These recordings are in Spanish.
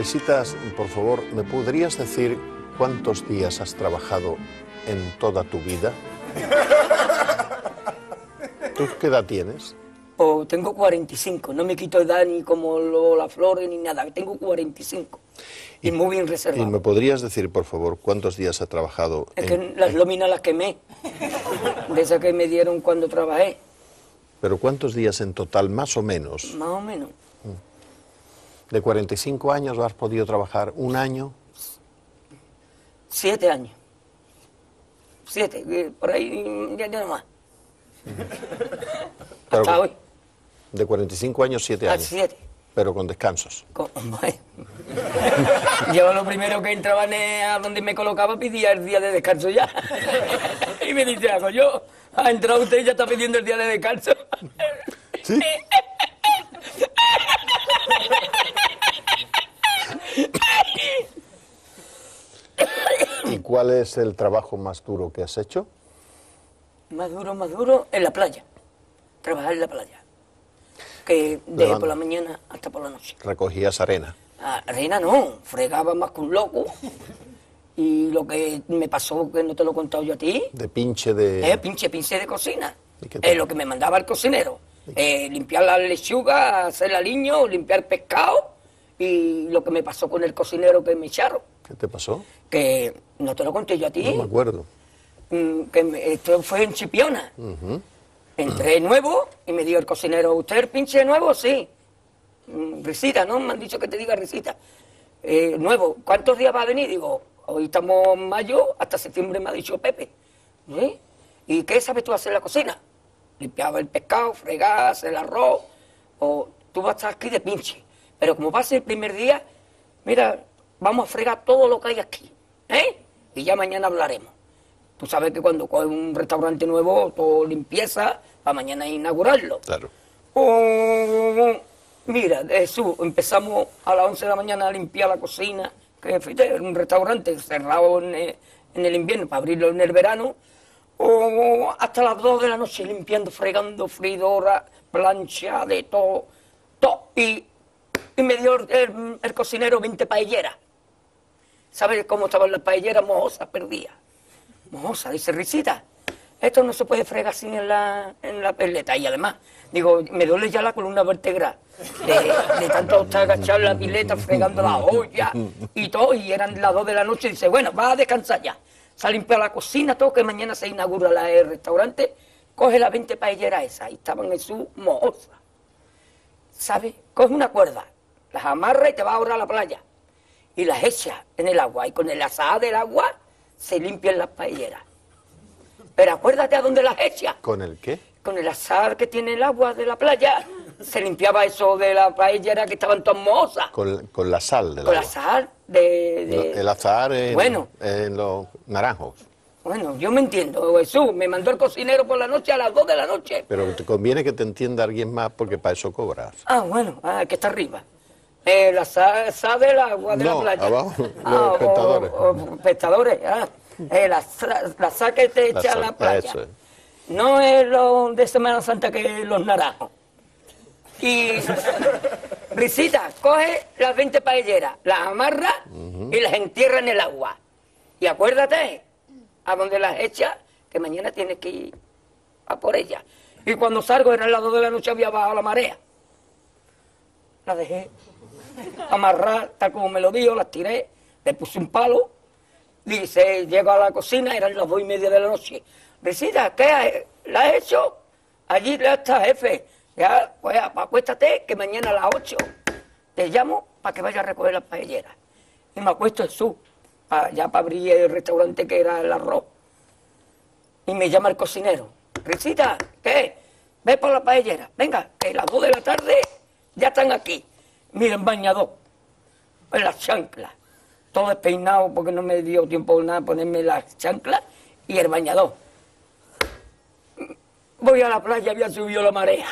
Risitas, por favor, ¿me podrías decir cuántos días has trabajado en toda tu vida? ¿Tú qué edad tienes? Pues tengo 45, no me quito edad ni como las flores ni nada, tengo 45 y muy bien reservado. ¿Y me podrías decir, por favor, cuántos días has trabajado Es que las lóminas las quemé, de esas que me dieron cuando trabajé. ¿Pero cuántos días en total, más o menos? Más o menos. ¿De 45 años has podido trabajar un año? 7 años. 7, por ahí ya no más. Pero, hasta hoy. De 45 años, 7 años. 7. Pero con descansos. Yo lo primero que entraba a donde me colocaba pedía el día de descanso ya. Y me dice, hago yo, ha entrado usted y ya está pidiendo el día de descanso. ¿Sí? ¿Y cuál es el trabajo más duro que has hecho? Más duro, en la playa. Trabajar en la playa. Que de por la mañana hasta por la noche. Recogías arena. Arena no, fregaba más que un loco. Y lo que me pasó, que no te lo he contado yo a ti. De pinche de... Pinche de cocina. Lo que me mandaba el cocinero. Limpiar la lechuga, hacer el aliño, limpiar pescado. Y lo que me pasó con el cocinero que me echaron. ¿Qué te pasó? Que no te lo conté yo a ti. No me acuerdo. Esto fue en Chipiona. Entré nuevo y me dijo el cocinero, ¿usted es el pinche nuevo? Sí. Risita, ¿no? Me han dicho que te diga risita. Nuevo, ¿cuántos días va a venir? Digo, hoy estamos en mayo, hasta septiembre me ha dicho Pepe. ¿Sí? ¿Y qué sabes tú hacer en la cocina? Limpiaba el pescado, fregar, hacer el arroz, o tú vas a estar aquí de pinche. Pero como va a ser el primer día, mira, vamos a fregar todo lo que hay aquí, ¿eh? Y ya mañana hablaremos. Tú sabes que cuando coges un restaurante nuevo, todo limpieza, para mañana inaugurarlo. Claro. Mira, Jesús, empezamos a las 11 de la mañana a limpiar la cocina, que fíjate, era un restaurante cerrado en el invierno para abrirlo en el verano, hasta las 2 de la noche limpiando, fregando, freidora, plancha, de todo. Y me dio el cocinero 20 paelleras. ¿Sabes cómo estaban las paelleras? Mojosas, perdidas. Mojosa, dice Risita, esto no se puede fregar sin en la peleta. Y además, digo, me duele ya la columna vertebral de tanto estar agachado en la pileta, fregando la olla y todo, y eran las 2 de la noche, y dice, bueno, vas a descansar ya. Se ha limpiado la cocina, todo, que mañana se inaugura el restaurante, coge las 20 paelleras esas, y estaban en su mojosa. ¿Sabes? Coge una cuerda, las amarra y te vas a ahorrar a la playa, y las echa en el agua, y con el azahar del agua se limpian las paelleras. Pero acuérdate a dónde las echas. ¿Con el qué? Con el azahar que tiene el agua de la playa. Se limpiaba eso de la paellera que estaban todas mohosas. Con la sal del agua. Con el azahar El azahar bueno, en los naranjos. Bueno, yo me entiendo, Jesús. Me mandó el cocinero por la noche a las 2 de la noche. Pero te conviene que te entienda alguien más porque para eso cobras. Bueno, que está arriba. El azahar del agua de la playa. Abajo, los espectadores. Espectadores, la sal que te echa a la playa. Eso es. No es lo de Semana Santa que es los naranjos. Y Risita, coge las 20 paelleras, las amarra y las entierra en el agua. Y acuérdate, a donde las echa, que mañana tienes que ir a por ellas. Y cuando salgo, era las 2 de la noche, había bajado la marea. La dejé amarrar, tal como me lo dijo, las tiré, le puse un palo, dice, llego a la cocina, eran las 2:30 de la noche. Risita, ¿qué? ¿La has hecho? Allí ya está, jefe. Ya, pues acuéstate, que mañana a las 8 te llamo para que vayas a recoger las paelleras. Y me acuesto Jesús, ya para abrir el restaurante que era el arroz. Y me llama el cocinero. Risita, ¿qué? Ve por la paellera. Venga, que las 2 de la tarde ya están aquí. Miren, bañador, en las chanclas, todo despeinado porque no me dio tiempo nada ponerme las chanclas y el bañador. Voy a la playa, había subido la marea.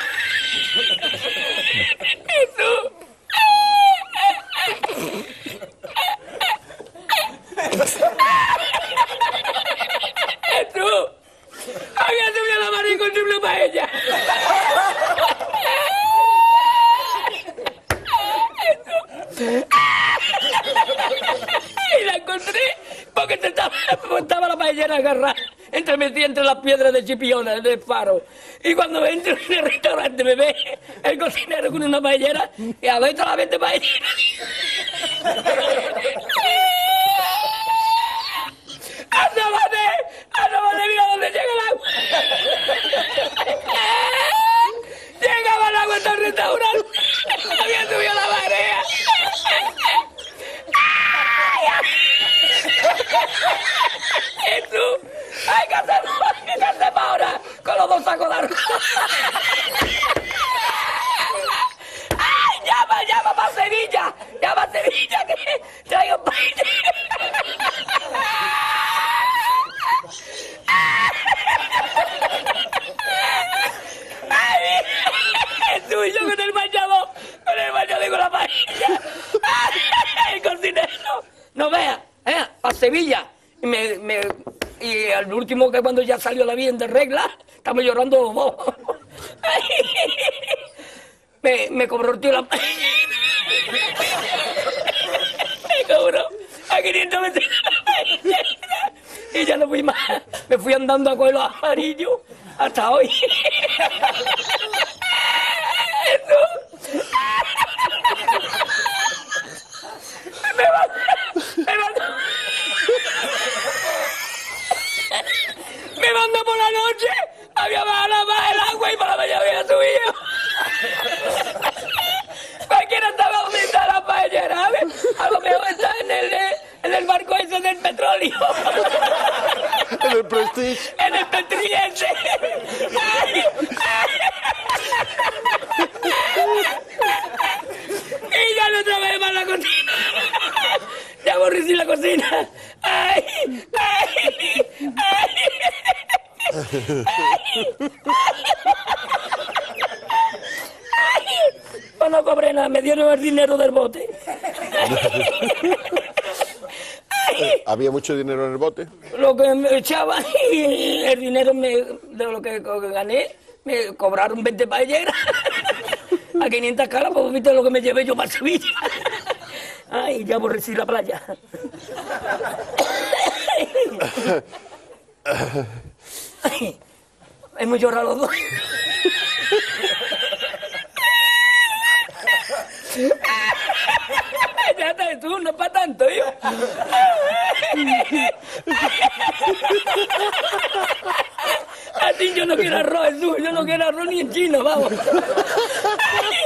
Había subido la marea y encontré una paella. Y la encontré porque estaba la paellera agarrada, metida entre las piedras de Chipiona, del faro. Y cuando entro en el restaurante me ve el cocinero con una paellera y a ver toda la 20 paelleras. ¡Asómate, mira dónde llega el agua! Llegaba el agua hasta el restaurante. Había subido la marea. Jesús, hay que hacer ahora con los 2 sacos de arroz. ¡Ay, llama para Sevilla! ¡Llama a Sevilla que traigo paella! ¡Ay, Jesús, yo con el bañador y con la paella! ¡Ay, el cocinero! No vea, a Sevilla. Y al último, que cuando ya salió la bien de regla, estamos llorando los dos. Me cobró el tío la paella. Me cobró a 500 veces la paella. Y ya no fui más. Me fui andando a coger los amarillos hasta hoy. Me mandó por la noche, había bajado más el agua y por la mañana había subido. Cualquiera estaba donde está la paellera, ¿sabes? A lo mejor está en el barco ese del petróleo. En el Prestige. En el Petriense. Y ya no trabajé más la cocina. Ya aborrecí la cocina. ¡Ay! ¡Ay! ¡Ay! Pues no cobré nada, me dieron el dinero del bote. ¿Había mucho dinero en el bote? Lo que me echaban y el dinero de lo que gané, me cobraron 20 paelleras. A 500 caras, pues viste lo que me llevé yo para Sevilla. Ay, ya aborrecí la playa. Ay, hemos llorado los dos. Ya está, tú, no es para tanto, yo. A ti yo no quiero arroz, Jesús, yo no quiero arroz ni en chino, vamos.